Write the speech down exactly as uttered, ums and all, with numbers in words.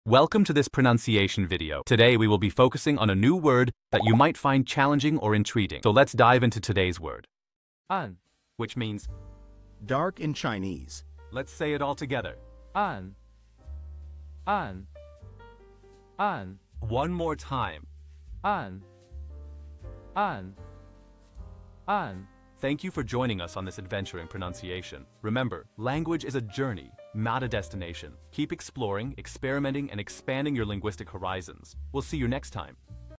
Welcome to this pronunciation video. Today we will be focusing on a new word that you might find challenging or intriguing. So let's dive into today's word. An, which means dark in Chinese. Let's say it all together. An. An. An. One more time. An. An. An. Thank you for joining us on this adventure in pronunciation. Remember, language is a journey, not a destination. Keep exploring, experimenting, and expanding your linguistic horizons. We'll see you next time.